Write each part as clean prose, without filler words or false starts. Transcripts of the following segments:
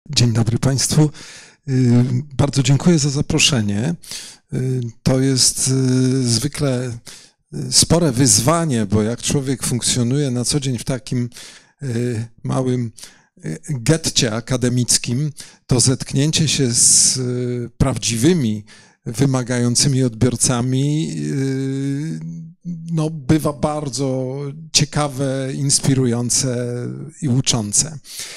Dzień dobry Państwu. Bardzo dziękuję za zaproszenie. To jest zwykle spore wyzwanie, bo jak człowiek funkcjonuje na co dzień w takim małym getcie akademickim, to zetknięcie się z prawdziwymi, wymagającymi odbiorcami bywa bardzo ciekawe, inspirujące i uczące.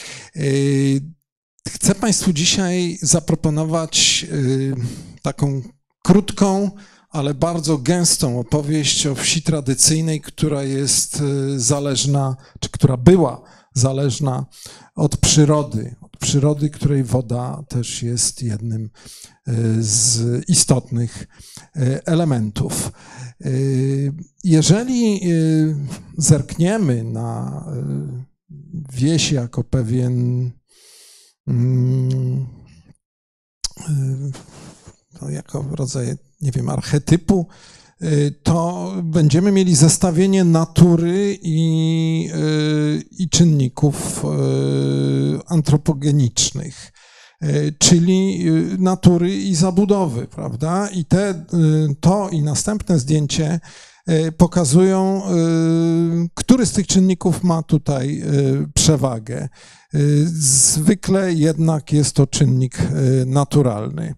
Chcę Państwu dzisiaj zaproponować taką krótką, ale bardzo gęstą opowieść o wsi tradycyjnej, która jest zależna, czy która była zależna od przyrody, której woda też jest jednym z istotnych elementów. Jeżeli zerkniemy na wieś jako pewien jako rodzaj, nie wiem, archetypu, to będziemy mieli zestawienie natury i czynników antropogenicznych, czyli natury i zabudowy, prawda? I to i następne zdjęcie pokazują, który z tych czynników ma tutaj przewagę. Zwykle jednak jest to czynnik naturalny.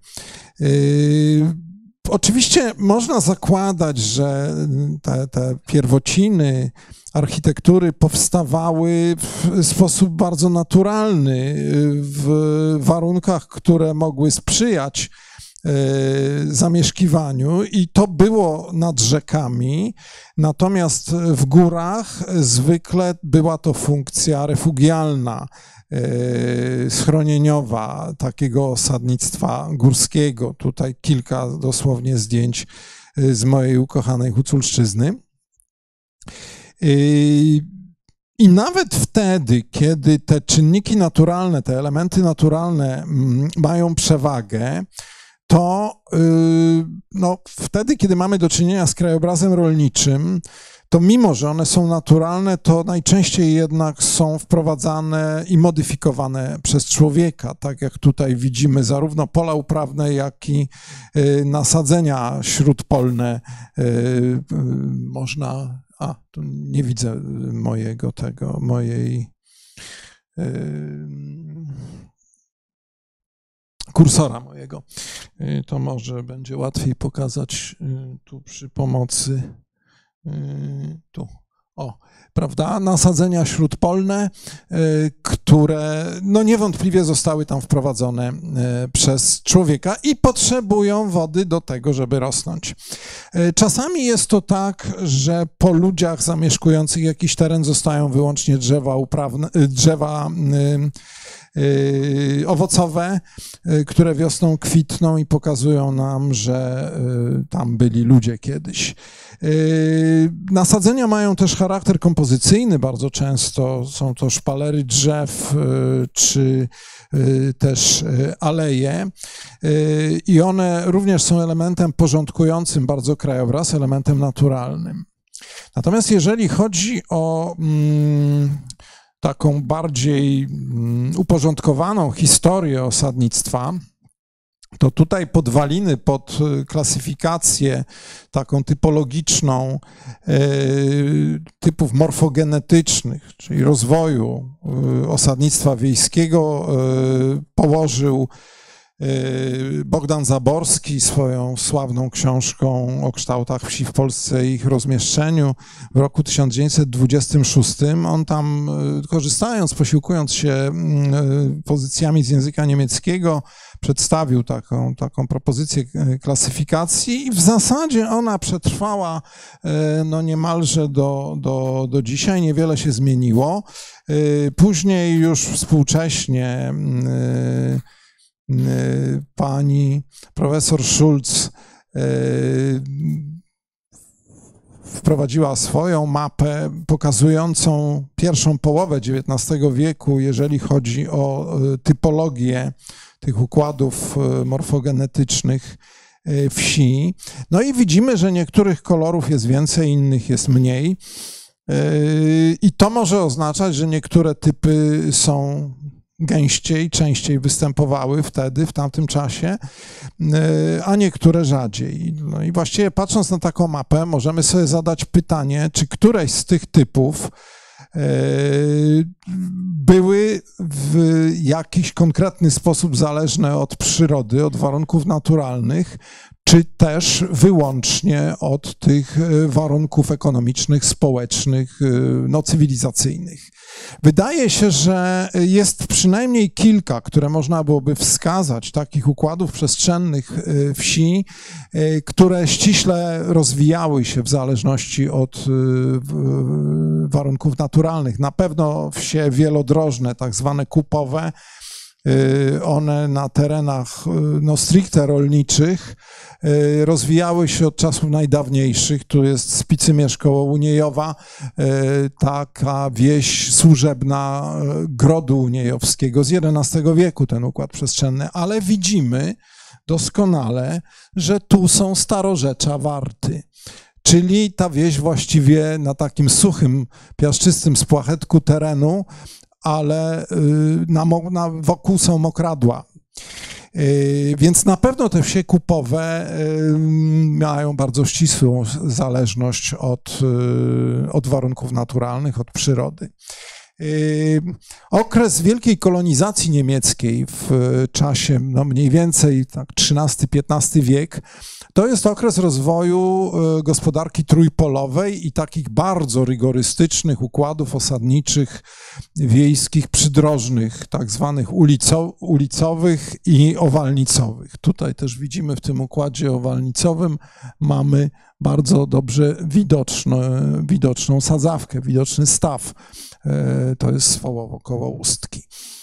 Oczywiście można zakładać, że te pierwociny architektury powstawały w sposób bardzo naturalny, w warunkach, które mogły sprzyjać zamieszkiwaniu i to było nad rzekami, natomiast w górach zwykle była to funkcja refugialna, schronieniowa, takiego osadnictwa górskiego. Tutaj kilka dosłownie zdjęć z mojej ukochanej Huculszczyzny. I nawet wtedy, kiedy te czynniki naturalne, te elementy naturalne mają przewagę, to wtedy, kiedy mamy do czynienia z krajobrazem rolniczym, to mimo, że one są naturalne, to najczęściej jednak są wprowadzane i modyfikowane przez człowieka, tak jak tutaj widzimy zarówno pola uprawne, jak i nasadzenia śródpolne. Można, tu nie widzę mojej kursora mojego. To może będzie łatwiej pokazać tu przy pomocy. Prawda? Nasadzenia śródpolne, które niewątpliwie zostały tam wprowadzone przez człowieka i potrzebują wody do tego, żeby rosnąć. Czasami jest to tak, że po ludziach zamieszkujących jakiś teren zostają wyłącznie drzewa owocowe, które wiosną kwitną i pokazują nam, że tam byli ludzie kiedyś. Nasadzenia mają też charakter kompozycyjny, bardzo często są to szpalery drzew czy też aleje i one również są elementem porządkującym bardzo krajobraz, elementem naturalnym. Natomiast jeżeli chodzi o taką bardziej uporządkowaną historię osadnictwa, to tutaj podwaliny pod klasyfikację taką typologiczną typów morfogenetycznych, czyli rozwoju osadnictwa wiejskiego, położył Bogdan Zaborski swoją sławną książką o kształtach wsi w Polsce i ich rozmieszczeniu w roku 1926. On tam, korzystając, posiłkując się pozycjami z języka niemieckiego, przedstawił taką propozycję klasyfikacji i w zasadzie ona przetrwała niemalże do dzisiaj, niewiele się zmieniło. Później już współcześnie pani profesor Schulz wprowadziła swoją mapę pokazującą pierwszą połowę XIX wieku, jeżeli chodzi o typologię tych układów morfogenetycznych wsi. No i widzimy, że niektórych kolorów jest więcej, innych jest mniej. I to może oznaczać, że niektóre typy są gęściej, częściej występowały wtedy, w tamtym czasie, a niektóre rzadziej. No i właściwie patrząc na taką mapę, możemy sobie zadać pytanie, czy któreś z tych typów były w jakiś konkretny sposób zależne od przyrody, od warunków naturalnych, czy też wyłącznie od tych warunków ekonomicznych, społecznych, no, cywilizacyjnych. Wydaje się, że jest przynajmniej kilka, które można byłoby wskazać, takich układów przestrzennych wsi, które ściśle rozwijały się w zależności od warunków naturalnych. Na pewno wsie wielodrożne, tak zwane kupowe, one na terenach no, stricte rolniczych rozwijały się od czasów najdawniejszych. Tu jest Spicymierz koło Uniejowa, taka wieś służebna Grodu Uniejowskiego z XI wieku, ten układ przestrzenny, ale widzimy doskonale, że tu są starorzecza Warty. Czyli ta wieś właściwie na takim piaszczystym spłachetku terenu, ale wokół są mokradła. Więc na pewno te wsie kupowe mają bardzo ścisłą zależność od warunków naturalnych, od przyrody. Okres wielkiej kolonizacji niemieckiej w czasie no mniej więcej tak XIII-XV wiek to jest okres rozwoju gospodarki trójpolowej i takich bardzo rygorystycznych układów osadniczych, wiejskich, przydrożnych, tak zwanych ulicowych i owalnicowych. Tutaj też widzimy w tym układzie owalnicowym mamy bardzo dobrze widoczną sadzawkę, widoczny staw. To jest Swołowo koło Ustki.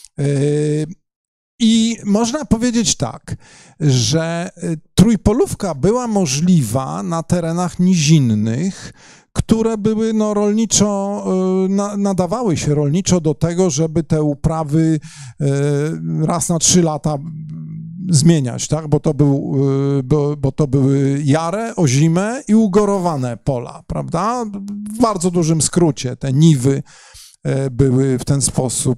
I można powiedzieć tak, że trójpolówka była możliwa na terenach nizinnych, które były no, rolniczo, nadawały się rolniczo do tego, żeby te uprawy raz na 3 lata zmieniać, tak? Bo to były jare, ozime i ugorowane pola, prawda? W bardzo dużym skrócie te niwy były w ten sposób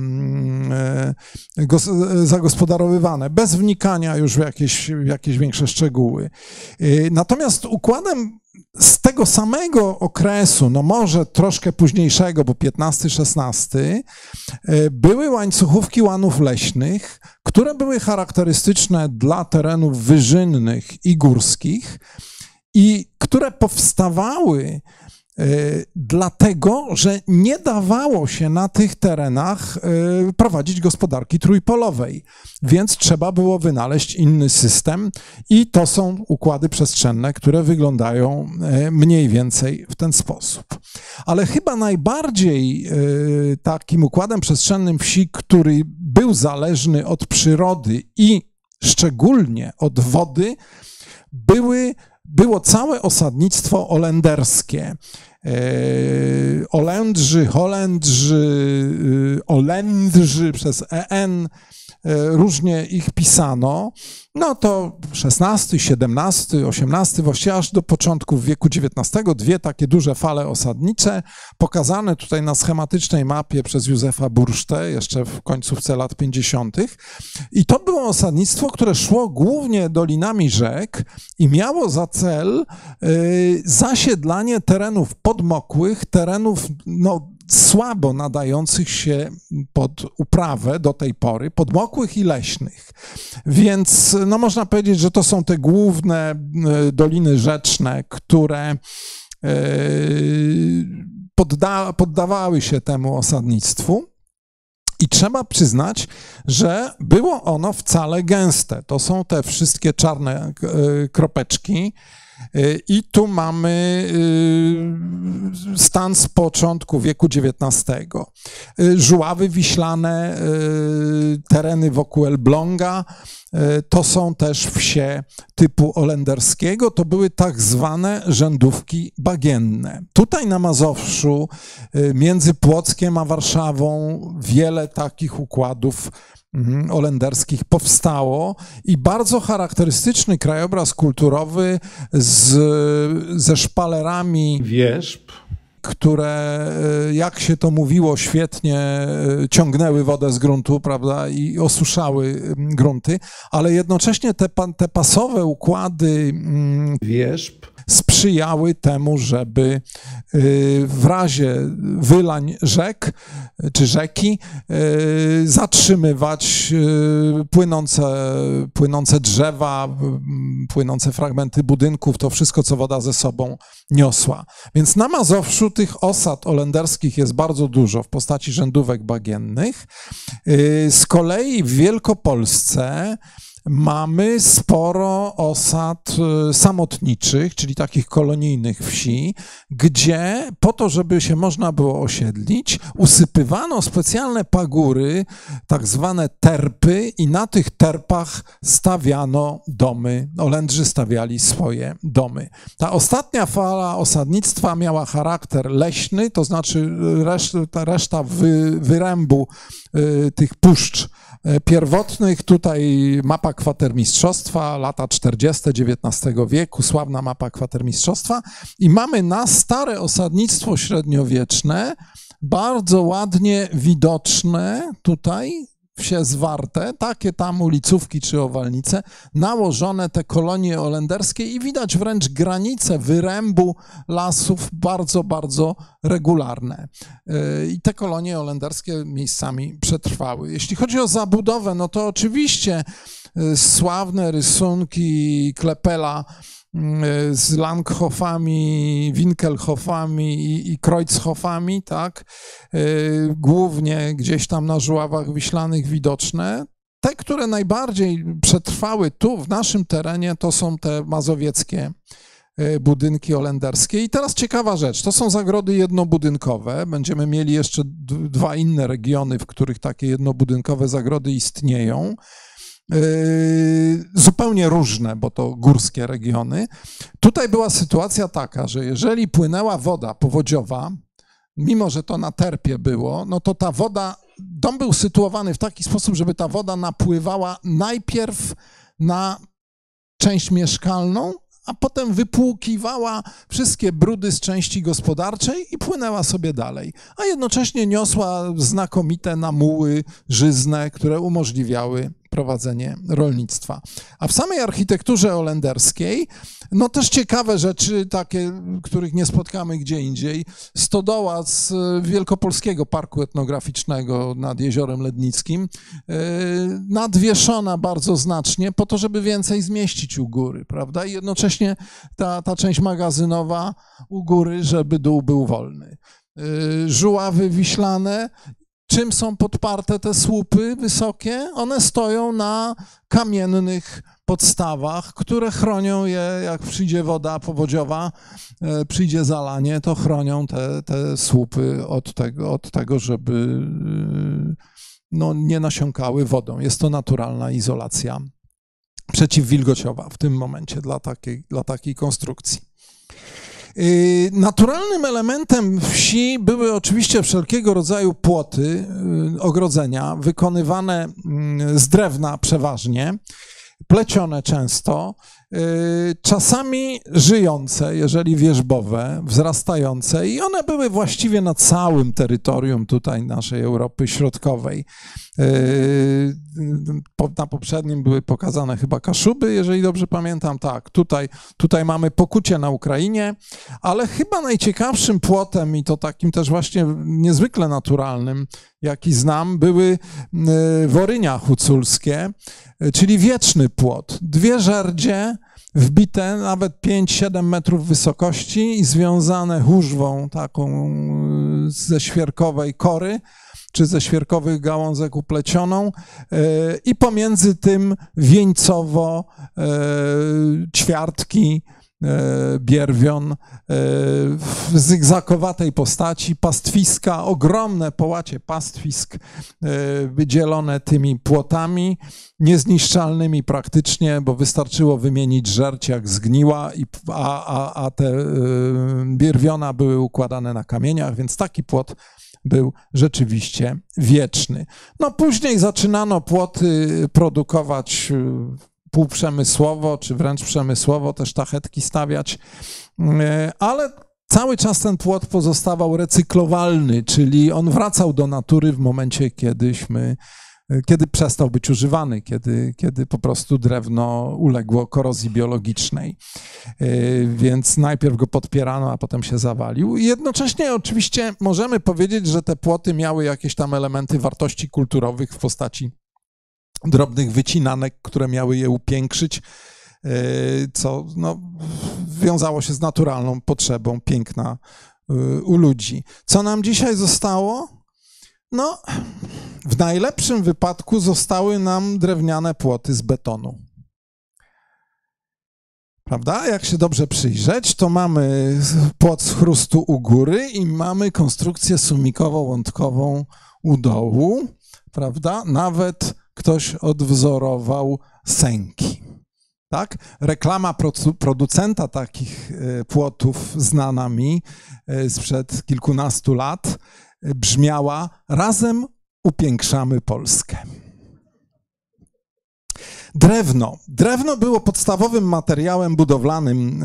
zagospodarowywane, bez wnikania już w jakieś większe szczegóły. Natomiast układem z tego samego okresu, no może troszkę późniejszego, bo XV-XVI, były łańcuchówki łanów leśnych, które były charakterystyczne dla terenów wyżynnych i górskich i które powstawały dlatego, że nie dawało się na tych terenach prowadzić gospodarki trójpolowej, więc trzeba było wynaleźć inny system i to są układy przestrzenne, które wyglądają mniej więcej w ten sposób. Ale chyba najbardziej takim układem przestrzennym wsi, który był zależny od przyrody i szczególnie od wody, było całe osadnictwo olenderskie. Olendrzy przez EN, różnie ich pisano, no to XVI, XVII, XVIII, właściwie aż do początków wieku XIX, dwie takie duże fale osadnicze, pokazane tutaj na schematycznej mapie przez Józefa Bursztę, jeszcze w końcówce lat 50. I to było osadnictwo, które szło głównie dolinami rzek i miało za cel zasiedlanie terenów podmokłych, terenów no, słabo nadających się pod uprawę do tej pory, podmokłych i leśnych. Więc no, można powiedzieć, że to są te główne doliny rzeczne, które poddawały się temu osadnictwu. I trzeba przyznać, że było ono wcale gęste. To są te wszystkie czarne kropeczki. I tu mamy stan z początku wieku XIX. Żuławy wiślane, tereny wokół Elbląga, to są też wsie typu olenderskiego, to były tak zwane rzędówki bagienne. Tutaj na Mazowszu, między Płockiem a Warszawą, wiele takich układów olenderskich powstało i bardzo charakterystyczny krajobraz kulturowy ze szpalerami wierzb, które, jak się to mówiło, świetnie ciągnęły wodę z gruntu, prawda, i osuszały grunty, ale jednocześnie te pasowe układy wierzb sprzyjały temu, żeby w razie wylań rzek czy rzeki zatrzymywać płynące drzewa, płynące fragmenty budynków, to wszystko, co woda ze sobą niosła. Więc na Mazowszu tych osad olenderskich jest bardzo dużo w postaci rzędówek bagiennych. Z kolei w Wielkopolsce mamy sporo osad samotniczych, czyli takich kolonijnych wsi, gdzie po to, żeby się można było osiedlić, usypywano specjalne pagóry, tak zwane terpy, i na tych terpach stawiano domy. Olendrzy stawiali swoje domy. Ta ostatnia fala osadnictwa miała charakter leśny, to znaczy reszta wyrębu tych puszcz pierwotnych. Tutaj mapa kwatermistrzostwa, lata 40. XIX wieku, sławna mapa kwatermistrzostwa, i mamy na stare osadnictwo średniowieczne, bardzo ładnie widoczne tutaj, wsie zwarte, takie tam ulicówki czy owalnice, nałożone te kolonie olenderskie i widać wręcz granice wyrębu lasów bardzo, bardzo regularne. I te kolonie olenderskie miejscami przetrwały. Jeśli chodzi o zabudowę, no to oczywiście sławne rysunki Klepela z Langhofami, Winkelhofami i Kreuzhofami, tak, głównie gdzieś tam na Żuławach Wiślanych widoczne. Te, które najbardziej przetrwały tu, w naszym terenie, to są te mazowieckie budynki olenderskie. I teraz ciekawa rzecz, to są zagrody jednobudynkowe. Będziemy mieli jeszcze dwa inne regiony, w których takie jednobudynkowe zagrody istnieją. Zupełnie różne, bo to górskie regiony. Tutaj była sytuacja taka, że jeżeli płynęła woda powodziowa, mimo że to na terpie było, no to ta woda, dom był sytuowany w taki sposób, żeby ta woda napływała najpierw na część mieszkalną, a potem wypłukiwała wszystkie brudy z części gospodarczej i płynęła sobie dalej. A jednocześnie niosła znakomite namuły żyzne, które umożliwiały prowadzenie rolnictwa. A w samej architekturze olenderskiej, no też ciekawe rzeczy, takie, których nie spotkamy gdzie indziej. Stodoła z Wielkopolskiego Parku Etnograficznego nad Jeziorem Lednickim, nadwieszona bardzo znacznie po to, żeby więcej zmieścić u góry, prawda? I jednocześnie ta część magazynowa u góry, żeby dół był wolny. Żuławy Wiślane. Czym są podparte te słupy wysokie? One stoją na kamiennych podstawach, które chronią je, jak przyjdzie woda powodziowa, przyjdzie zalanie, to chronią te słupy od tego, żeby no, nie nasiąkały wodą. Jest to naturalna izolacja przeciwwilgociowa w tym momencie dla takiej konstrukcji. Naturalnym elementem wsi były oczywiście wszelkiego rodzaju płoty, ogrodzenia, wykonywane z drewna przeważnie, plecione często, czasami żyjące, jeżeli wierzbowe, wzrastające, i one były właściwie na całym terytorium tutaj naszej Europy Środkowej. Na poprzednim były pokazane chyba Kaszuby, jeżeli dobrze pamiętam. Tak, tutaj mamy Pokucie na Ukrainie, ale chyba najciekawszym płotem, i to takim też właśnie niezwykle naturalnym, jaki znam, były Worynia huculskie, czyli wieczny płot. Dwie żerdzie wbite nawet 5-7 metrów wysokości i związane hużwą taką ze świerkowej kory, czy ze świerkowych gałązek uplecioną, i pomiędzy tym wieńcowo ćwiartki, bierwion w zygzakowatej postaci, pastwiska, ogromne połacie pastwisk wydzielone tymi płotami, niezniszczalnymi praktycznie, bo wystarczyło wymienić żerć, jak zgniła, a te bierwiona były układane na kamieniach, więc taki płot był rzeczywiście wieczny. No później zaczynano płoty produkować półprzemysłowo, czy wręcz przemysłowo, te sztachetki stawiać, ale cały czas ten płot pozostawał recyklowalny, czyli on wracał do natury w momencie, kiedy przestał być używany, kiedy po prostu drewno uległo korozji biologicznej. Więc najpierw go podpierano, a potem się zawalił. I jednocześnie oczywiście możemy powiedzieć, że te płoty miały jakieś tam elementy wartości kulturowych w postaci drobnych wycinanek, które miały je upiększyć, co no, wiązało się z naturalną potrzebą piękna u ludzi. Co nam dzisiaj zostało? No, w najlepszym wypadku zostały nam drewniane płoty z betonu. Prawda? Jak się dobrze przyjrzeć, to mamy płot z chrustu u góry i mamy konstrukcję sumikowo-łątkową u dołu. Prawda? Nawet ktoś odwzorował sęki. Tak? Reklama producenta takich płotów znana mi sprzed kilkunastu lat brzmiała: razem upiększamy Polskę. Drewno było podstawowym materiałem budowlanym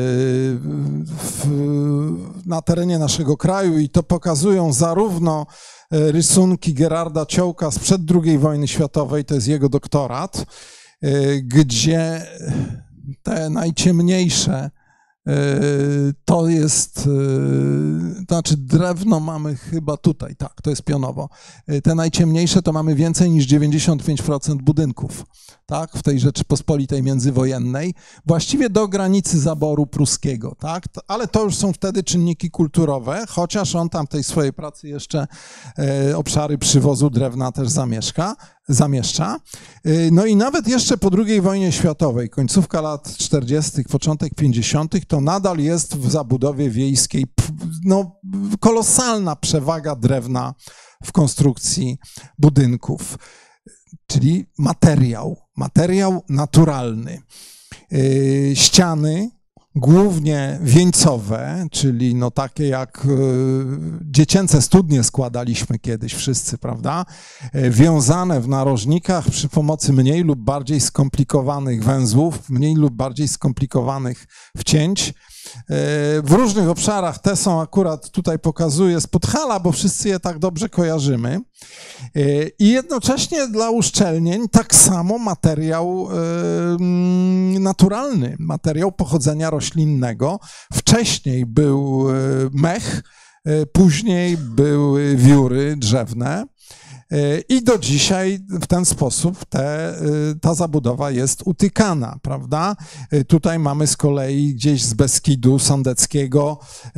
na terenie naszego kraju i to pokazują zarówno rysunki Gerarda Ciołka sprzed II wojny światowej, to jest jego doktorat, gdzie te najciemniejsze to jest, znaczy drewno mamy chyba tutaj, tak, to jest pionowo. Te najciemniejsze to mamy więcej niż 95% budynków, tak, w tej Rzeczypospolitej międzywojennej, właściwie do granicy zaboru pruskiego, tak, ale to już są wtedy czynniki kulturowe, chociaż on tam w tej swojej pracy jeszcze obszary przywozu drewna też zamieszcza. No i nawet jeszcze po II wojnie światowej, końcówka lat 40., początek 50., to nadal jest w zabudowie wiejskiej no, kolosalna przewaga drewna w konstrukcji budynków, czyli materiał naturalny. Ściany głównie wieńcowe, czyli no takie jak dziecięce studnie składaliśmy kiedyś wszyscy, prawda? Wiązane w narożnikach przy pomocy mniej lub bardziej skomplikowanych węzłów, mniej lub bardziej skomplikowanych wcięć. W różnych obszarach, te są akurat tutaj pokazuję z Podhala, bo wszyscy je tak dobrze kojarzymy. I jednocześnie dla uszczelnień tak samo materiał naturalny, materiał pochodzenia roślinnego. Wcześniej był mech, później były wióry drzewne. I do dzisiaj w ten sposób ta zabudowa jest utykana, prawda? Tutaj mamy z kolei gdzieś z Beskidu Sądeckiego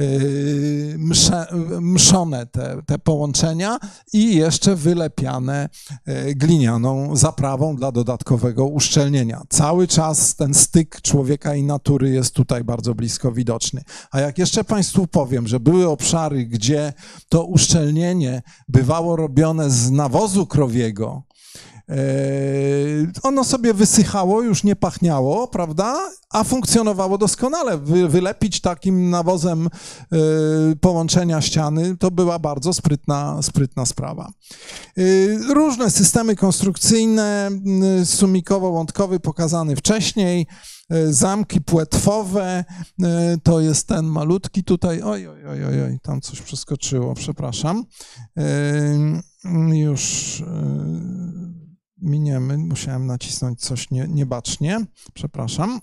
mszone te połączenia i jeszcze wylepiane glinianą zaprawą dla dodatkowego uszczelnienia. Cały czas ten styk człowieka i natury jest tutaj bardzo blisko widoczny. A jak jeszcze Państwu powiem, że były obszary, gdzie to uszczelnienie bywało robione z nawozu krowiego, ono sobie wysychało, już nie pachniało, prawda? A funkcjonowało doskonale. Wylepić takim nawozem połączenia ściany to była bardzo sprytna sprawa. Różne systemy konstrukcyjne, sumikowo-łątkowy pokazany wcześniej, zamki płetwowe, to jest ten malutki tutaj, oj, tam coś przeskoczyło, przepraszam. Już miniemy, musiałem nacisnąć coś niebacznie, przepraszam.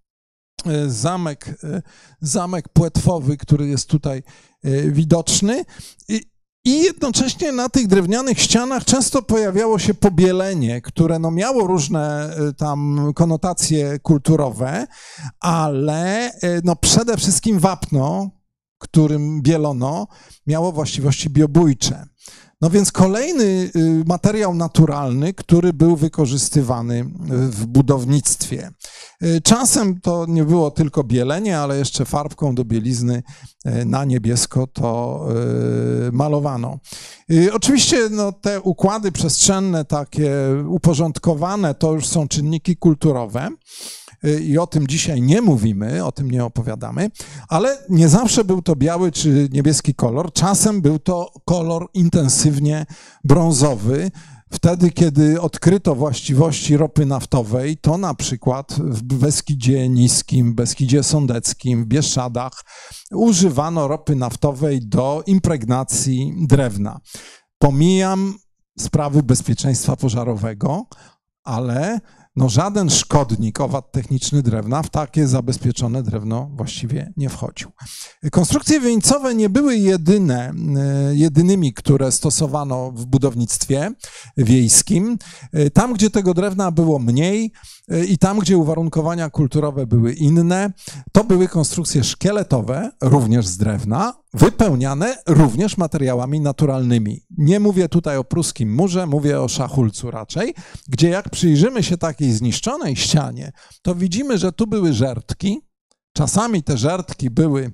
Zamek płetwowy, który jest tutaj widoczny. I jednocześnie na tych drewnianych ścianach często pojawiało się pobielenie, które no miało różne tam konotacje kulturowe, ale no przede wszystkim wapno, którym bielono, miało właściwości biobójcze. No więc kolejny materiał naturalny, który był wykorzystywany w budownictwie. Czasem to nie było tylko bielenie, ale jeszcze farbką do bielizny na niebiesko to malowano. Oczywiście no, te układy przestrzenne, takie uporządkowane, to już są czynniki kulturowe. I o tym dzisiaj nie mówimy, o tym nie opowiadamy, ale nie zawsze był to biały czy niebieski kolor, czasem był to kolor intensywnie brązowy. Wtedy, kiedy odkryto właściwości ropy naftowej, to na przykład w Beskidzie Niskim, Beskidzie Sądeckim, w Bieszczadach używano ropy naftowej do impregnacji drewna. Pomijam sprawy bezpieczeństwa pożarowego, ale no żaden szkodnik, owad techniczny drewna w takie zabezpieczone drewno właściwie nie wchodził. Konstrukcje wieńcowe nie były jedynymi, które stosowano w budownictwie wiejskim. Tam, gdzie tego drewna było mniej i tam, gdzie uwarunkowania kulturowe były inne, to były konstrukcje szkieletowe, również z drewna, wypełniane również materiałami naturalnymi. Nie mówię tutaj o pruskim murze, mówię o Szachulcu raczej, gdzie jak przyjrzymy się takiej zniszczonej ścianie, to widzimy, że tu były żertki. Czasami te żertki były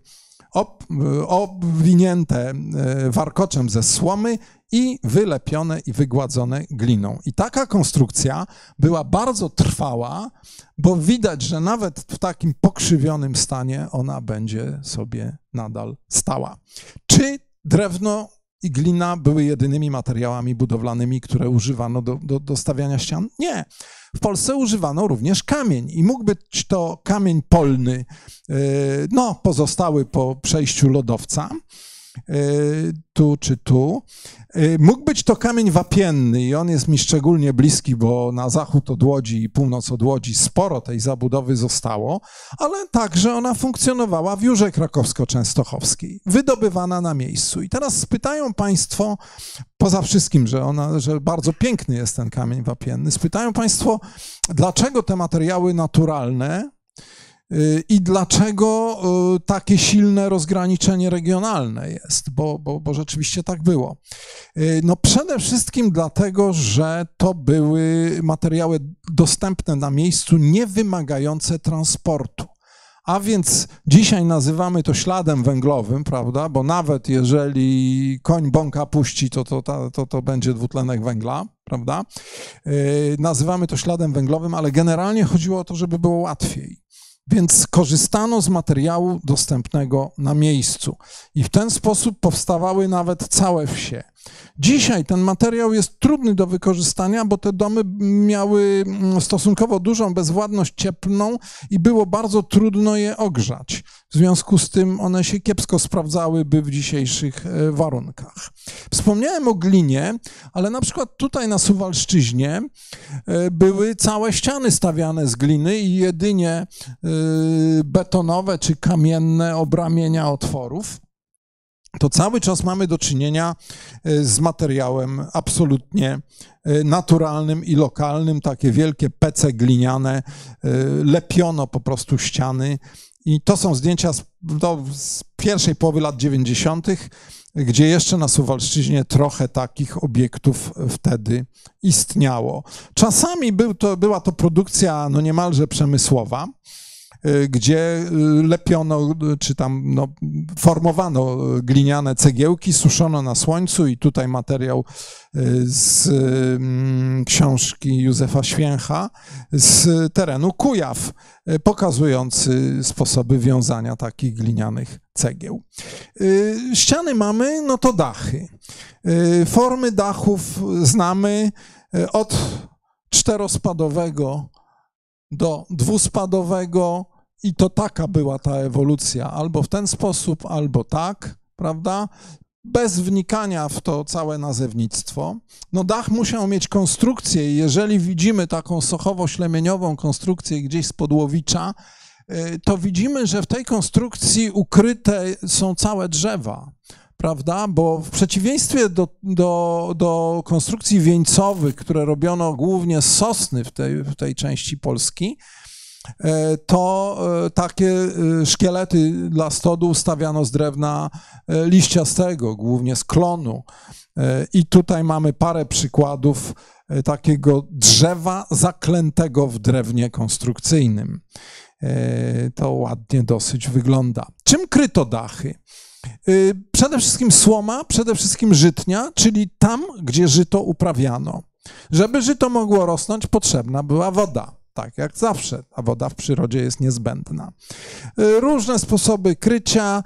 obwinięte warkoczem ze słomy i wylepione i wygładzone gliną. I taka konstrukcja była bardzo trwała, bo widać, że nawet w takim pokrzywionym stanie ona będzie sobie nadal stała. Czy drewno i glina były jedynymi materiałami budowlanymi, które używano do stawiania ścian? Nie. W Polsce używano również kamień i mógł być to kamień polny, no pozostały po przejściu lodowca, tu czy tu. Mógł być to kamień wapienny i on jest mi szczególnie bliski, bo na zachód od Łodzi i północ od Łodzi sporo tej zabudowy zostało, ale także ona funkcjonowała w Jurze Krakowsko-Częstochowskiej, wydobywana na miejscu. I teraz spytają Państwo, poza wszystkim, że bardzo piękny jest ten kamień wapienny, spytają Państwo, dlaczego te materiały naturalne i dlaczego takie silne rozgraniczenie regionalne jest, bo rzeczywiście tak było. No przede wszystkim dlatego, że to były materiały dostępne na miejscu, nie wymagające transportu. A więc dzisiaj nazywamy to śladem węglowym, prawda? Bo nawet jeżeli koń bąka puści, to będzie dwutlenek węgla, prawda? Nazywamy to śladem węglowym, ale generalnie chodziło o to, żeby było łatwiej. Więc korzystano z materiału dostępnego na miejscu i w ten sposób powstawały nawet całe wsie. Dzisiaj ten materiał jest trudny do wykorzystania, bo te domy miały stosunkowo dużą bezwładność cieplną i było bardzo trudno je ogrzać. W związku z tym one się kiepsko sprawdzałyby w dzisiejszych warunkach. Wspomniałem o glinie, ale na przykład tutaj na Suwalszczyźnie były całe ściany stawiane z gliny i jedynie betonowe czy kamienne obramienia otworów. To cały czas mamy do czynienia z materiałem absolutnie naturalnym i lokalnym. Takie wielkie pece gliniane, lepiono po prostu ściany. I to są zdjęcia z pierwszej połowy lat 90., gdzie jeszcze na Suwalszczyźnie trochę takich obiektów wtedy istniało. Czasami była to produkcja no niemalże przemysłowa, gdzie lepiono, czy tam formowano gliniane cegiełki, suszono na słońcu i tutaj materiał z książki Józefa Święcha z terenu Kujaw, pokazujący sposoby wiązania takich glinianych cegieł. Ściany mamy, no to dachy. Formy dachów znamy od czterospadowego do dwuspadowego i to taka była ta ewolucja, albo w ten sposób, albo tak, prawda? Bez wnikania w to całe nazewnictwo. No dach musiał mieć konstrukcję i jeżeli widzimy taką sochowo-ślemieniową konstrukcję gdzieś z Podłowicza, to widzimy, że w tej konstrukcji ukryte są całe drzewa, prawda? Bo w przeciwieństwie do konstrukcji wieńcowych, które robiono głównie z sosny w tej części Polski, to takie szkielety dla stodół stawiano z drewna liściastego, głównie z klonu. I tutaj mamy parę przykładów takiego drzewa zaklętego w drewnie konstrukcyjnym. To ładnie dosyć wygląda. Czym kryto dachy? Przede wszystkim słoma, przede wszystkim żytnia, czyli tam, gdzie żyto uprawiano. Żeby żyto mogło rosnąć, potrzebna była woda. Tak jak zawsze, a woda w przyrodzie jest niezbędna. Różne sposoby krycia,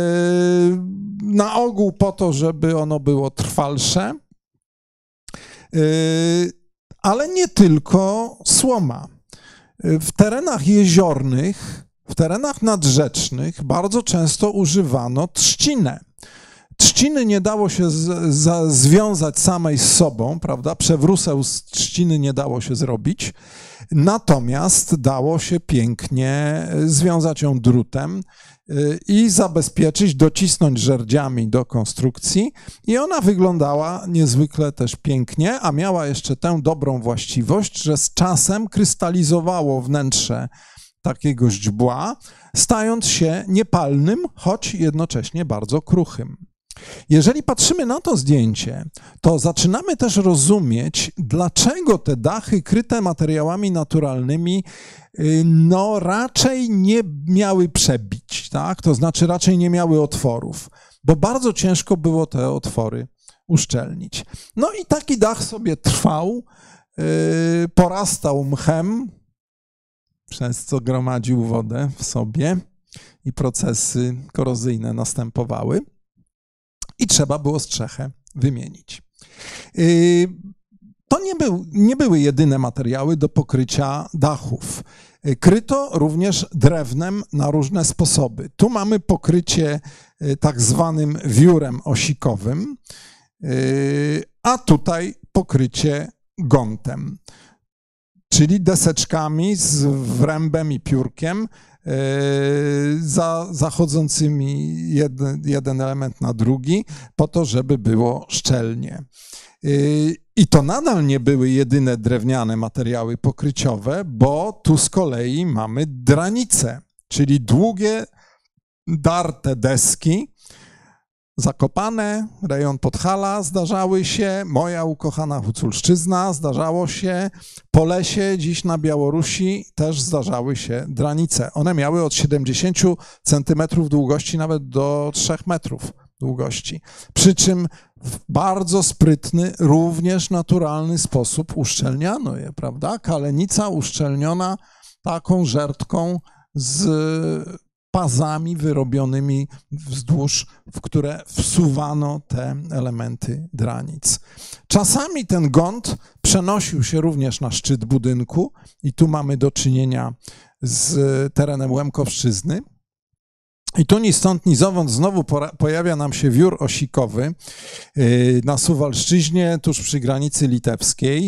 na ogół po to, żeby ono było trwalsze. Ale nie tylko słoma. W terenach jeziornych, w terenach nadrzecznych bardzo często używano trzcinę. Trzciny nie dało się związać samej z sobą, prawda? Przewróseł z trzciny nie dało się zrobić, natomiast dało się pięknie związać ją drutem i zabezpieczyć, docisnąć żerdziami do konstrukcji i ona wyglądała niezwykle też pięknie, a miała jeszcze tę dobrą właściwość, że z czasem krystalizowało wnętrze takiego źdźbła, stając się niepalnym, choć jednocześnie bardzo kruchym. Jeżeli patrzymy na to zdjęcie, to zaczynamy też rozumieć, dlaczego te dachy kryte materiałami naturalnymi no raczej nie miały przebić, tak? To znaczy raczej nie miały otworów, bo bardzo ciężko było te otwory uszczelnić. No i taki dach sobie trwał, porastał mchem, przez co gromadził wodę w sobie i procesy korozyjne następowały. I trzeba było strzechę wymienić. To nie były jedyne materiały do pokrycia dachów. Kryto również drewnem na różne sposoby. Tu mamy pokrycie tak zwanym wiórem osikowym, a tutaj pokrycie gontem, czyli deseczkami z wrębem i piórkiem, zachodzącymi jeden element na drugi, po to, żeby było szczelnie. I to nadal nie były jedyne drewniane materiały pokryciowe, bo tu z kolei mamy dranice, czyli długie, darte deski, Zakopane, rejon Podhala zdarzały się, moja ukochana Huculszczyzna zdarzało się, po lesie dziś na Białorusi też zdarzały się dranice. One miały od 70 centymetrów długości nawet do 3 metrów długości. Przy czym w bardzo sprytny, również naturalny sposób uszczelniano je, prawda? Kalenica uszczelniona taką żertką z pazami wyrobionymi wzdłuż, w które wsuwano te elementy dranic. Czasami ten gąd przenosił się również na szczyt budynku i tu mamy do czynienia z terenem Łemkowszczyzny. I tu ni stąd, ni zowąd znowu pojawia nam się wiór osikowy na Suwalszczyźnie, tuż przy granicy litewskiej.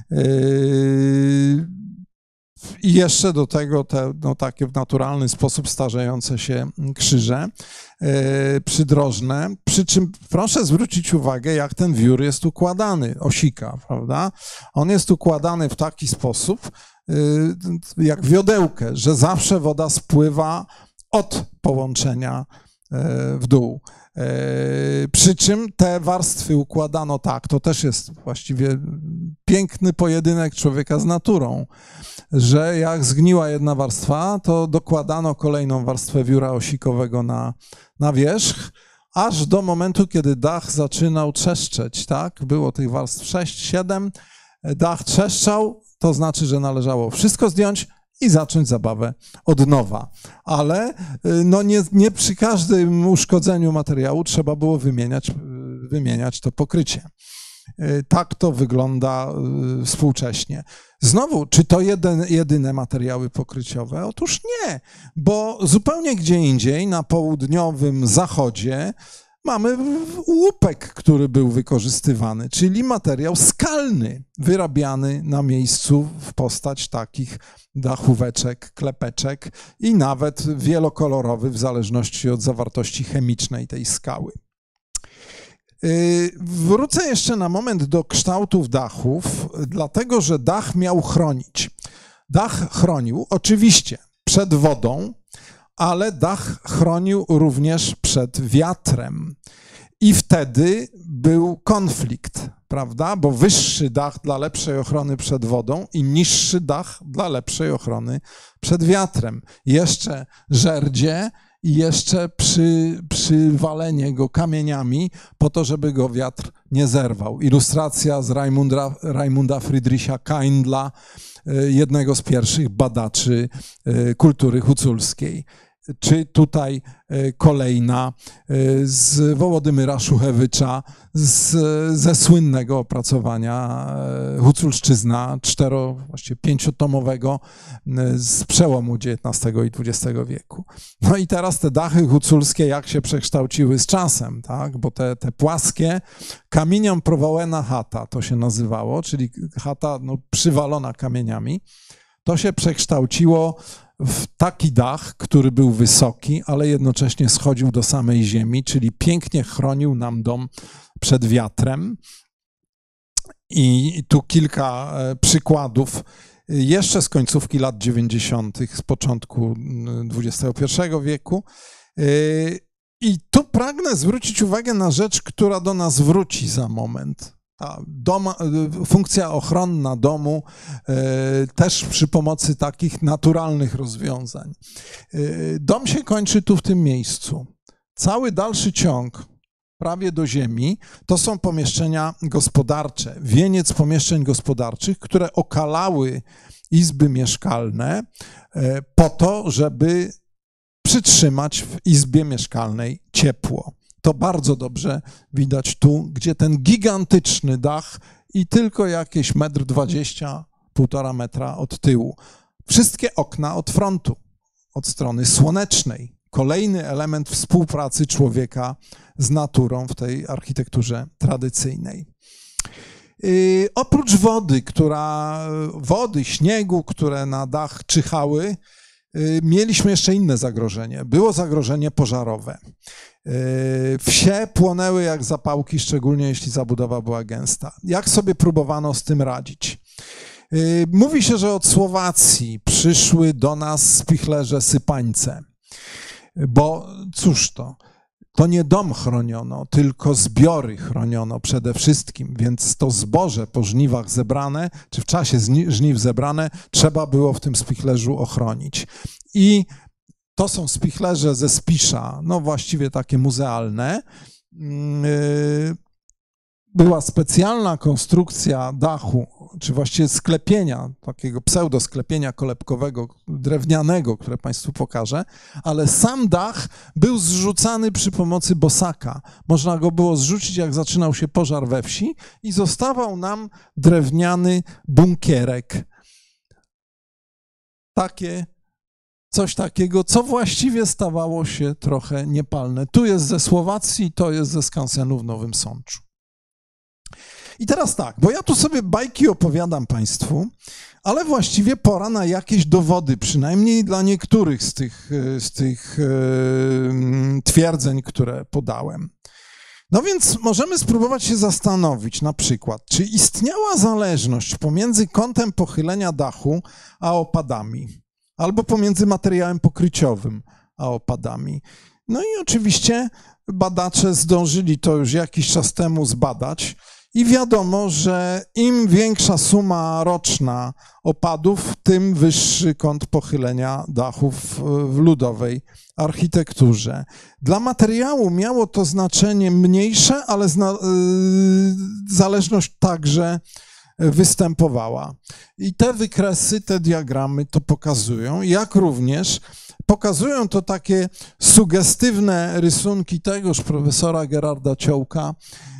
I jeszcze do tego te takie w naturalny sposób starzejące się krzyże przydrożne. Przy czym proszę zwrócić uwagę, jak ten wiór jest układany, osika, prawda? On jest układany w taki sposób, jak wiodełkę, że zawsze woda spływa od połączenia w dół. Przy czym te warstwy układano tak, to też jest właściwie piękny pojedynek człowieka z naturą, że jak zgniła jedna warstwa, to dokładano kolejną warstwę wióra osikowego na wierzch, aż do momentu, kiedy dach zaczynał trzeszczeć, tak? Było tych warstw 6, 7, dach trzeszczał, to znaczy, że należało wszystko zdjąć i zacząć zabawę od nowa. Ale no nie przy każdym uszkodzeniu materiału trzeba było wymieniać to pokrycie. Tak to wygląda współcześnie. Znowu, czy to jedyne materiały pokryciowe? Otóż nie, bo zupełnie gdzie indziej, na południowym zachodzie, mamy łupek, który był wykorzystywany, czyli materiał skalny, wyrabiany na miejscu w postać takich dachóweczek, klepeczek i nawet wielokolorowy w zależności od zawartości chemicznej tej skały. Wrócę jeszcze na moment do kształtów dachów, dlatego że dach miał chronić. Dach chronił oczywiście przed wodą, ale dach chronił również przed wiatrem. I wtedy był konflikt, prawda? Bo wyższy dach dla lepszej ochrony przed wodą i niższy dach dla lepszej ochrony przed wiatrem. Jeszcze żerdzie i jeszcze przywalenie go kamieniami po to, żeby go wiatr nie zerwał. Ilustracja z Raimunda Friedricha Kaindla, jednego z pierwszych badaczy kultury huculskiej. czy tutaj kolejna z Wołodymyra Szuchewycza ze słynnego opracowania Huculszczyzna, właściwie 5-tomowego z przełomu XIX i XX wieku. No i teraz te dachy huculskie jak się przekształciły z czasem, tak? Bo te płaskie, kamieniom prowołena chata to się nazywało, czyli chata przywalona kamieniami, to się przekształciło w taki dach, który był wysoki, ale jednocześnie schodził do samej ziemi, czyli pięknie chronił nam dom przed wiatrem. I tu kilka przykładów jeszcze z końcówki lat 90., z początku XXI wieku. I tu pragnę zwrócić uwagę na rzecz, która do nas wróci za moment. Funkcja ochronna domu też przy pomocy takich naturalnych rozwiązań. Dom się kończy tu w tym miejscu. Cały dalszy ciąg prawie do ziemi to są pomieszczenia gospodarcze, wieniec pomieszczeń gospodarczych, które okalały izby mieszkalne po to, żeby przytrzymać w izbie mieszkalnej ciepło. To bardzo dobrze widać tu, gdzie ten gigantyczny dach i tylko jakieś 1,20 m, 1,5 metra od tyłu. Wszystkie okna od frontu, od strony słonecznej. Kolejny element współpracy człowieka z naturą w tej architekturze tradycyjnej. Oprócz wody, śniegu, które na dach czyhały, mieliśmy jeszcze inne zagrożenie. Było zagrożenie pożarowe. Wsie płonęły jak zapałki, szczególnie jeśli zabudowa była gęsta. Jak sobie próbowano z tym radzić? Mówi się, że od Słowacji przyszły do nas spichlerze sypańce, bo cóż to nie dom chroniono, tylko zbiory chroniono przede wszystkim, więc to zboże po żniwach zebrane, czy w czasie żniw zebrane, trzeba było w tym spichlerzu ochronić. I to są spichlerze ze Spisza, no właściwie takie muzealne. Była specjalna konstrukcja dachu, czy właściwie sklepienia, takiego pseudosklepienia kolebkowego, drewnianego, które Państwu pokażę, ale sam dach był zrzucany przy pomocy bosaka. Można go było zrzucić, jak zaczynał się pożar we wsi i zostawał nam drewniany bunkierek. Coś takiego, co właściwie stawało się trochę niepalne. Tu jest ze Słowacji, to jest ze skansenu w Nowym Sączu. I teraz tak, bo ja tu sobie bajki opowiadam Państwu, ale właściwie pora na jakieś dowody, przynajmniej dla niektórych z tych twierdzeń, które podałem. No więc możemy spróbować się zastanowić na przykład, czy istniała zależność pomiędzy kątem pochylenia dachu a opadami, albo pomiędzy materiałem pokryciowym a opadami. No i oczywiście badacze zdążyli to już jakiś czas temu zbadać i wiadomo, że im większa suma roczna opadów, tym wyższy kąt pochylenia dachów w ludowej architekturze. Dla materiału miało to znaczenie mniejsze, ale zależność także występowała. I te wykresy, te diagramy to pokazują, jak również pokazują to takie sugestywne rysunki tegoż profesora Gerarda Ciołka,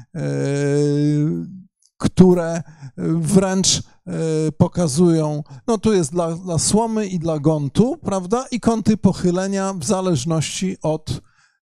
które wręcz pokazują, no tu jest dla słomy i dla gontu, prawda, i kąty pochylenia w zależności od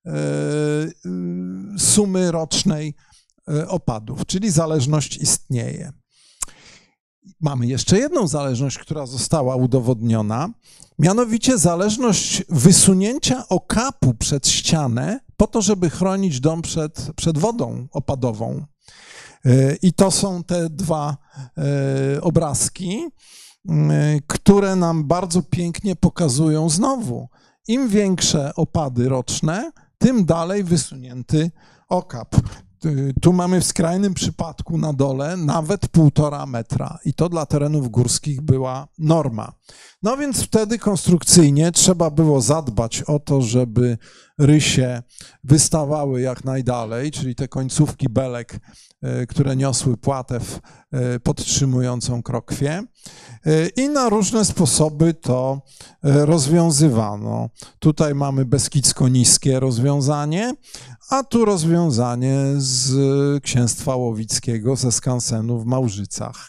sumy rocznej opadów, czyli zależność istnieje. Mamy jeszcze jedną zależność, która została udowodniona, mianowicie zależność wysunięcia okapu przed ścianę po to, żeby chronić dom przed wodą opadową. I to są te dwa obrazki, które nam bardzo pięknie pokazują znowu. Im większe opady roczne, tym dalej wysunięty okap. Tu mamy w skrajnym przypadku na dole nawet 1,5 metra i to dla terenów górskich była norma. No więc wtedy konstrukcyjnie trzeba było zadbać o to, żeby rysie wystawały jak najdalej, czyli te końcówki belek, które niosły płatew podtrzymującą krokwię. I na różne sposoby to rozwiązywano. Tutaj mamy beskidzko-niskie rozwiązanie, a tu rozwiązanie z księstwa łowickiego, ze skansenu w Małżycach.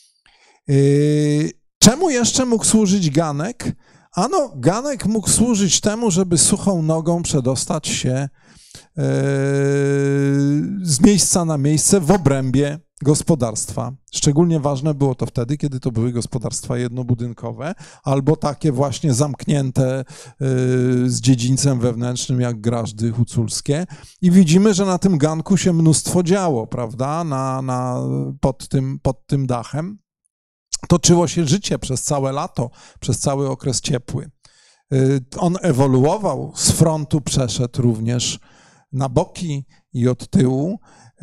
Czemu jeszcze mógł służyć ganek? Ano, ganek mógł służyć temu, żeby suchą nogą przedostać się z miejsca na miejsce w obrębie gospodarstwa. Szczególnie ważne było to wtedy, kiedy to były gospodarstwa jednobudynkowe albo takie właśnie zamknięte z dziedzińcem wewnętrznym jak Grażdy huculskie. I widzimy, że na tym ganku się mnóstwo działo, prawda, pod tym dachem. Toczyło się życie przez całe lato, przez cały okres ciepły. On ewoluował, z frontu przeszedł również na boki i od tyłu.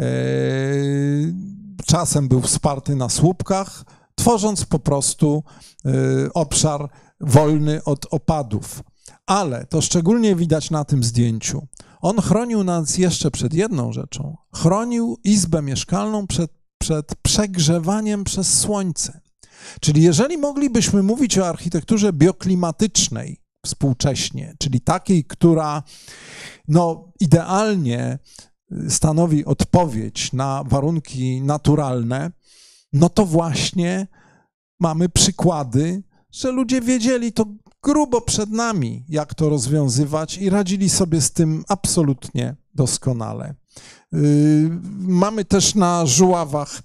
Czasem był wsparty na słupkach, tworząc po prostu obszar wolny od opadów. Ale to szczególnie widać na tym zdjęciu. On chronił nas jeszcze przed jedną rzeczą. Chronił izbę mieszkalną przed przegrzewaniem przez słońce. Czyli jeżeli moglibyśmy mówić o architekturze bioklimatycznej współcześnie, czyli takiej, która idealnie stanowi odpowiedź na warunki naturalne, no to właśnie mamy przykłady, że ludzie wiedzieli to grubo przed nami, jak to rozwiązywać i radzili sobie z tym absolutnie doskonale. Mamy też na Żuławach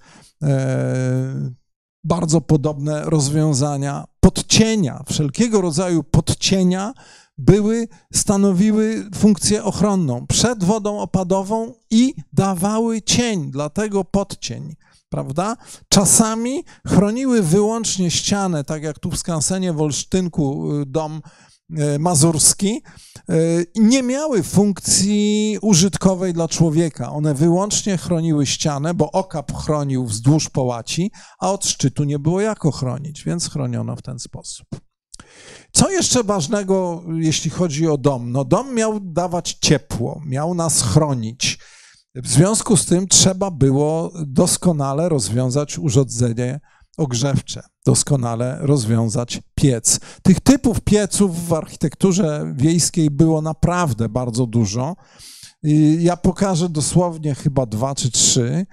bardzo podobne rozwiązania. Wszelkiego rodzaju podcienia stanowiły funkcję ochronną przed wodą opadową i dawały cień, dlatego podcień, prawda? Czasami chroniły wyłącznie ścianę, tak jak tu w skansenie w Olsztynku dom mazurski, nie miały funkcji użytkowej dla człowieka. One wyłącznie chroniły ścianę, bo okap chronił wzdłuż połaci, a od szczytu nie było jak ochronić, więc chroniono w ten sposób. Co jeszcze ważnego, jeśli chodzi o dom? No, dom miał dawać ciepło, miał nas chronić. W związku z tym trzeba było doskonale rozwiązać urządzenie ogrzewcze, doskonale rozwiązać piec. Tych typów pieców w architekturze wiejskiej było naprawdę bardzo dużo. Ja pokażę dosłownie chyba 2 czy 3.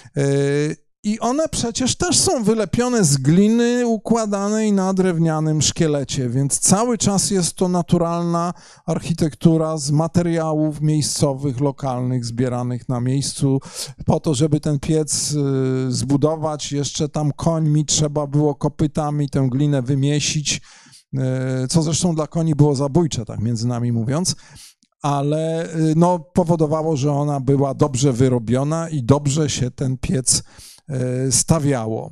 I one przecież też są wylepione z gliny układanej na drewnianym szkielecie, więc cały czas jest to naturalna architektura z materiałów miejscowych, lokalnych, zbieranych na miejscu. Po to, żeby ten piec zbudować, jeszcze tam końmi trzeba było kopytami tę glinę wymiesić, co zresztą dla koni było zabójcze, tak między nami mówiąc. Ale powodowało, że ona była dobrze wyrobiona i dobrze się ten piec stawiało.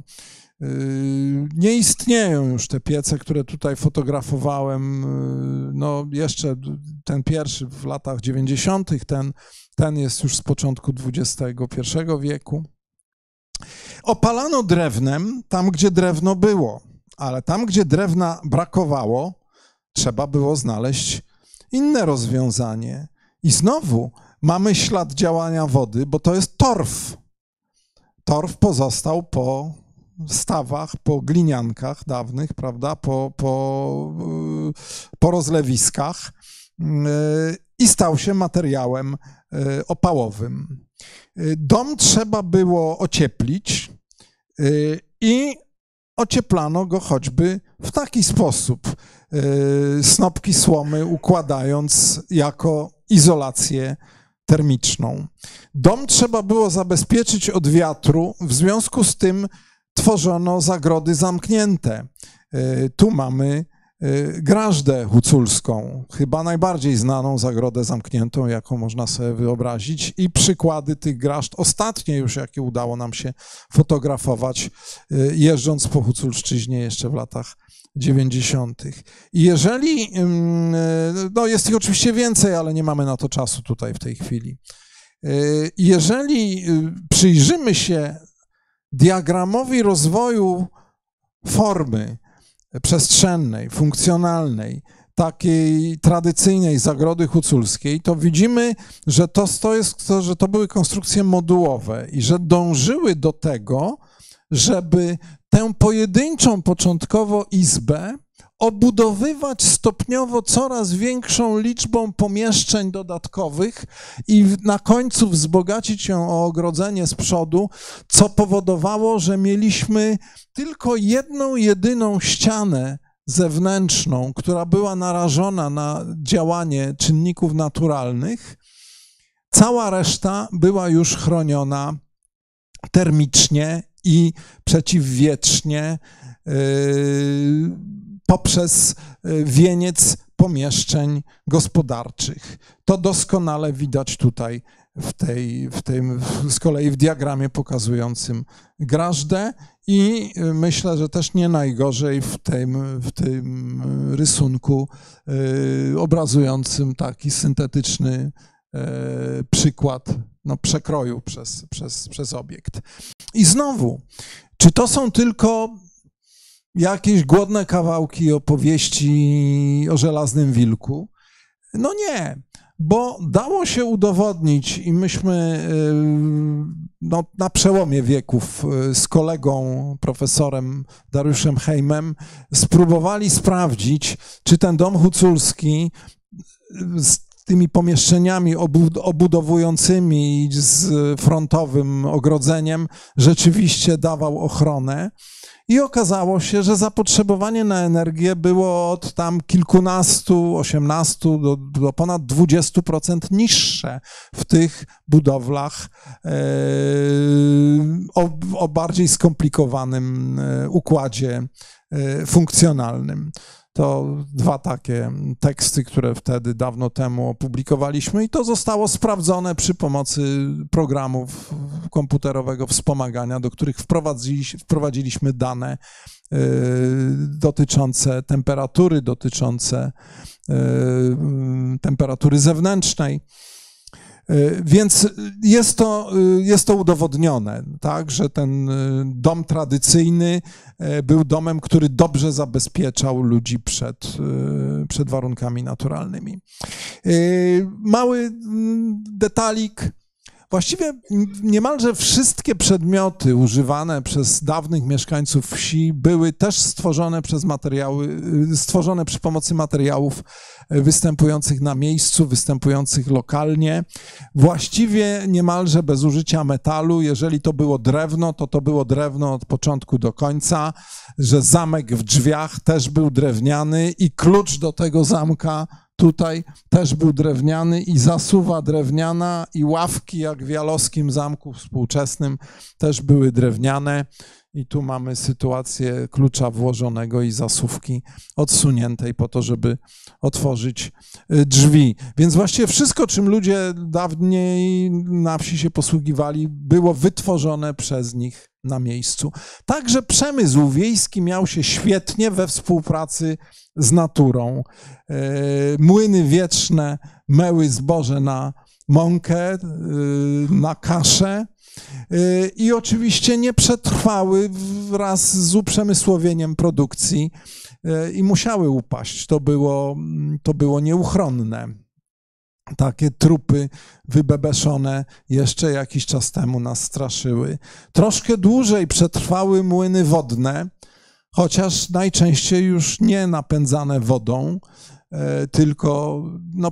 Nie istnieją już te piece, które tutaj fotografowałem, jeszcze ten pierwszy w latach 90., ten jest już z początku XXI wieku. Opalano drewnem tam, gdzie drewno było, ale tam, gdzie drewna brakowało, trzeba było znaleźć inne rozwiązanie. I znowu mamy ślad działania wody, bo to jest torf. Torf pozostał po stawach, po gliniankach dawnych, prawda, po rozlewiskach i stał się materiałem opałowym. Dom trzeba było ocieplić i ocieplano go choćby w taki sposób, snopki słomy układając jako izolację termiczną. Dom trzeba było zabezpieczyć od wiatru, w związku z tym tworzono zagrody zamknięte. Tu mamy Grażdę huculską, chyba najbardziej znaną zagrodę zamkniętą, jaką można sobie wyobrazić, i przykłady tych grażd, ostatnie już, jakie udało nam się fotografować, jeżdżąc po Huculszczyźnie jeszcze w latach 90. I jeżeli, jest ich oczywiście więcej, ale nie mamy na to czasu tutaj w tej chwili. Jeżeli przyjrzymy się diagramowi rozwoju formy przestrzennej, funkcjonalnej takiej tradycyjnej zagrody huculskiej, to widzimy, że że to były konstrukcje modułowe i że dążyły do tego, żeby tę pojedynczą początkowo izbę obudowywać stopniowo coraz większą liczbą pomieszczeń dodatkowych i na końcu wzbogacić ją o ogrodzenie z przodu, co powodowało, że mieliśmy tylko jedną, jedyną ścianę zewnętrzną, która była narażona na działanie czynników naturalnych. Cała reszta była już chroniona termicznie i przeciwwietrznie poprzez wieniec pomieszczeń gospodarczych. To doskonale widać tutaj z kolei w diagramie pokazującym Grażdę i myślę, że też nie najgorzej w tym rysunku obrazującym taki syntetyczny przykład przekroju przez obiekt. I znowu, czy to są tylko jakieś głodne kawałki opowieści o Żelaznym Wilku? No nie, bo dało się udowodnić i myśmy na przełomie wieków z kolegą, profesorem Dariuszem Hejmem spróbowali sprawdzić, czy ten dom huculski z tymi pomieszczeniami obudowującymi z frontowym ogrodzeniem rzeczywiście dawał ochronę. I okazało się, że zapotrzebowanie na energię było od tam kilkunastu, 18 do ponad 20% niższe w tych budowlach o bardziej skomplikowanym układzie funkcjonalnym. To dwa takie teksty, które wtedy dawno temu opublikowaliśmy i to zostało sprawdzone przy pomocy programów komputerowego wspomagania, do których wprowadziliśmy dane dotyczące temperatury, dotyczące temperatury zewnętrznej. Więc jest to udowodnione, tak, że ten dom tradycyjny był domem, który dobrze zabezpieczał ludzi przed warunkami naturalnymi. Mały detalik. Właściwie niemalże wszystkie przedmioty używane przez dawnych mieszkańców wsi były też stworzone przy pomocy materiałów występujących na miejscu, występujących lokalnie. Właściwie niemalże bez użycia metalu. Jeżeli to było drewno, to było drewno od początku do końca, że zamek w drzwiach też był drewniany i klucz do tego zamka tutaj też był drewniany i zasuwa drewniana i ławki, jak w Jalowskim Zamku współczesnym, też były drewniane. I tu mamy sytuację klucza włożonego i zasuwki odsuniętej po to, żeby otworzyć drzwi. Więc właściwie wszystko, czym ludzie dawniej na wsi się posługiwali, było wytworzone przez nich na miejscu. Także przemysł wiejski miał się świetnie we współpracy z naturą. Młyny wietrzne meły zboże na mąkę, na kaszę i oczywiście nie przetrwały wraz z uprzemysłowieniem produkcji i musiały upaść. To było nieuchronne. Takie trupy wybebeszone jeszcze jakiś czas temu nas straszyły. Troszkę dłużej przetrwały młyny wodne, chociaż najczęściej już nie napędzane wodą, tylko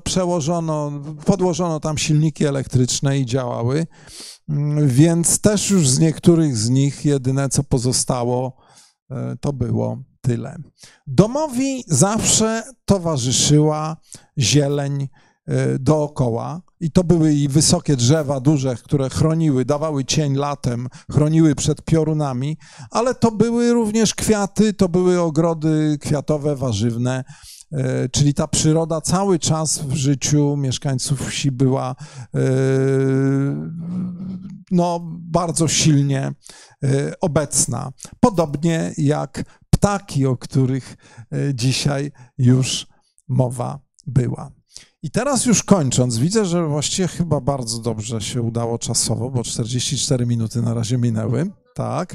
podłożono tam silniki elektryczne i działały, więc też już z niektórych z nich jedyne, co pozostało, to było tyle. Domowi zawsze towarzyszyła zieleń dookoła i to były i wysokie drzewa duże, które chroniły, dawały cień latem, chroniły przed piorunami, ale to były również kwiaty, to były ogrody kwiatowe, warzywne, czyli ta przyroda cały czas w życiu mieszkańców wsi była bardzo silnie obecna. Podobnie jak ptaki, o których dzisiaj już mowa była. I teraz już kończąc, widzę, że właściwie chyba bardzo dobrze się udało czasowo, bo 44 minuty na razie minęły, tak,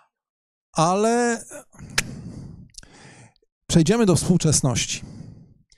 ale przejdziemy do współczesności.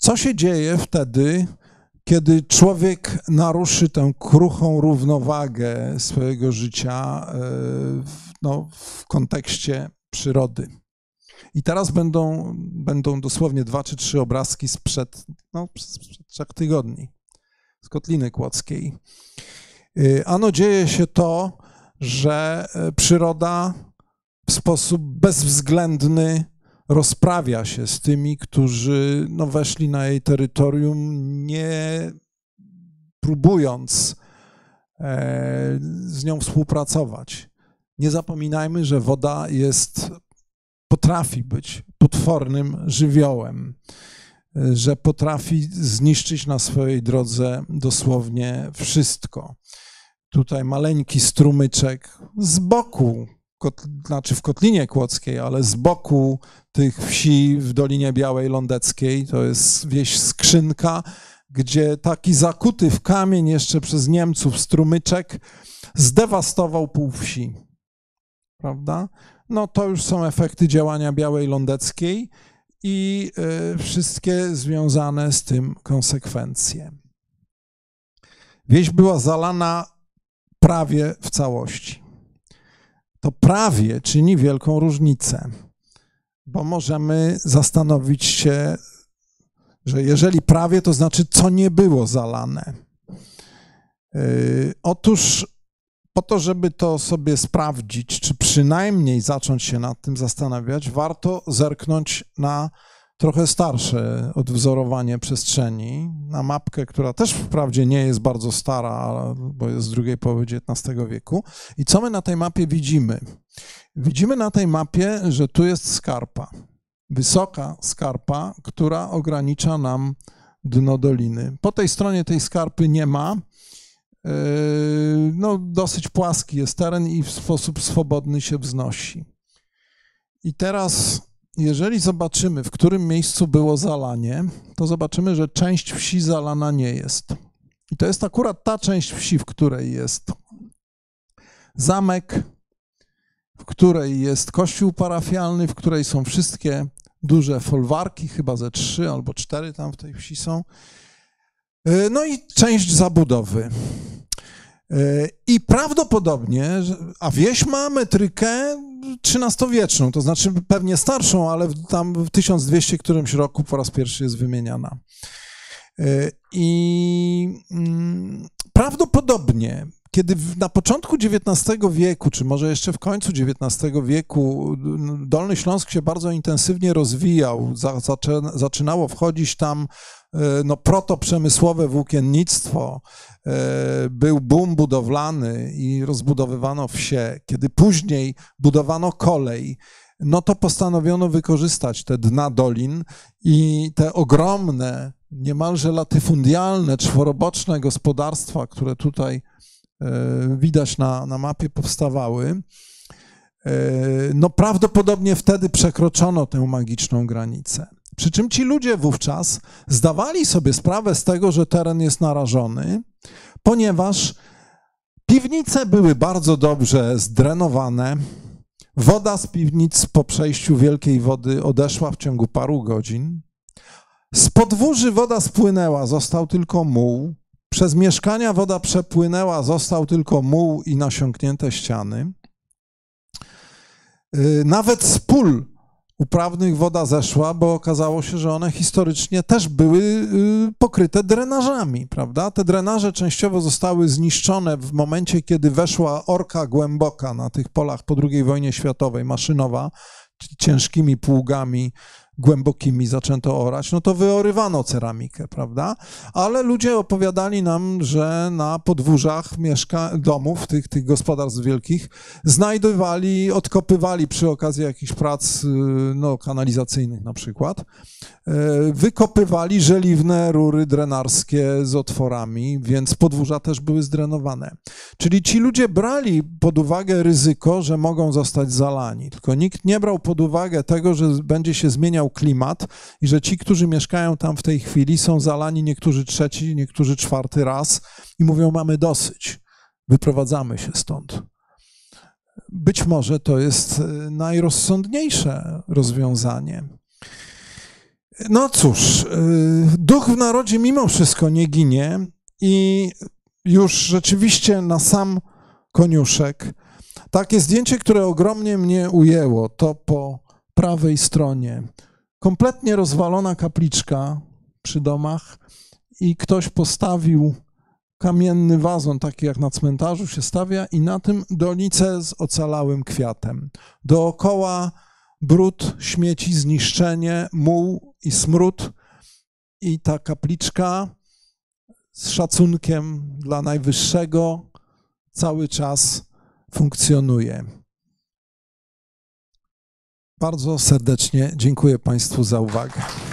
Co się dzieje wtedy, kiedy człowiek naruszy tę kruchą równowagę swojego życia w kontekście przyrody? I teraz będą dosłownie 2 czy 3 obrazki sprzed 3 tygodni z Kotliny Kłodzkiej. Ano dzieje się to, że przyroda w sposób bezwzględny rozprawia się z tymi, którzy weszli na jej terytorium, nie próbując z nią współpracować. Nie zapominajmy, że woda potrafi być potwornym żywiołem, że potrafi zniszczyć na swojej drodze dosłownie wszystko. Tutaj maleńki strumyczek z boku, znaczy w Kotlinie Kłodzkiej, ale z boku tych wsi w Dolinie Białej Lądeckiej, to jest wieś Skrzynka, gdzie taki zakuty w kamień jeszcze przez Niemców strumyczek zdewastował pół wsi. Prawda? No to już są efekty działania Białej Lądeckiej i wszystkie związane z tym konsekwencje. Wieś była zalana prawie w całości. To prawie czyni wielką różnicę, bo możemy zastanowić się, że jeżeli prawie, to znaczy co nie było zalane. Otóż po to, żeby to sobie sprawdzić, czy przynajmniej zacząć się nad tym zastanawiać, warto zerknąć na trochę starsze odwzorowanie przestrzeni, na mapkę, która też wprawdzie nie jest bardzo stara, bo jest z drugiej połowy XIX wieku. I co my na tej mapie widzimy? Widzimy na tej mapie, że tu jest skarpa, wysoka skarpa, która ogranicza nam dno doliny. Po tej stronie tej skarpy nie ma. Dosyć płaski jest teren i w sposób swobodny się wznosi. I teraz, jeżeli zobaczymy, w którym miejscu było zalanie, to zobaczymy, że część wsi zalana nie jest. I to jest akurat ta część wsi, w której jest zamek, w której jest kościół parafialny, w której są wszystkie duże folwarki, chyba ze 3 albo 4 tam w tej wsi są. No i część zabudowy. I prawdopodobnie, a wieś ma metrykę XIII-wieczną, to znaczy pewnie starszą, ale tam w 1200 którymś roku po raz pierwszy jest wymieniana. I prawdopodobnie, kiedy na początku XIX wieku, czy może jeszcze w końcu XIX wieku, Dolny Śląsk się bardzo intensywnie rozwijał, zaczynało wchodzić tam protoprzemysłowe włókiennictwo, był boom budowlany i rozbudowywano wsie. Kiedy później budowano kolej, no to postanowiono wykorzystać te dna dolin i te ogromne, niemalże latyfundialne, czworoboczne gospodarstwa, które tutaj widać na mapie, powstawały. No prawdopodobnie wtedy przekroczono tę magiczną granicę. Przy czym ci ludzie wówczas zdawali sobie sprawę z tego, że teren jest narażony, ponieważ piwnice były bardzo dobrze zdrenowane, woda z piwnic po przejściu wielkiej wody odeszła w ciągu paru godzin, z podwórzy woda spłynęła, został tylko muł, przez mieszkania woda przepłynęła, został tylko muł i nasiąknięte ściany. Nawet z pól uprawnych woda zeszła, bo okazało się, że one historycznie też były pokryte drenażami, prawda? Te drenaże częściowo zostały zniszczone w momencie, kiedy weszła orka głęboka na tych polach po II wojnie światowej, maszynowa, ciężkimi pługami głębokimi zaczęto orać, no to wyorywano ceramikę, prawda? Ale ludzie opowiadali nam, że na podwórzach domów, tych gospodarstw wielkich, znajdowali, odkopywali przy okazji jakichś prac kanalizacyjnych na przykład, wykopywali żeliwne rury drenarskie z otworami, więc podwórza też były zdrenowane. Czyli ci ludzie brali pod uwagę ryzyko, że mogą zostać zalani, tylko nikt nie brał pod uwagę tego, że będzie się zmieniał klimat i że ci, którzy mieszkają tam w tej chwili, są zalani niektórzy 3., niektórzy 4. raz i mówią, mamy dosyć, wyprowadzamy się stąd. Być może to jest najrozsądniejsze rozwiązanie. No cóż, duch w narodzie mimo wszystko nie ginie i już rzeczywiście na sam koniuszek. Takie zdjęcie, które ogromnie mnie ujęło, to po prawej stronie. Kompletnie rozwalona kapliczka przy domach i ktoś postawił kamienny wazon, taki jak na cmentarzu się stawia, i na tym donicę z ocalałym kwiatem. Dookoła brud, śmieci, zniszczenie, muł i smród, i ta kapliczka z szacunkiem dla Najwyższego cały czas funkcjonuje. Bardzo serdecznie dziękuję Państwu za uwagę.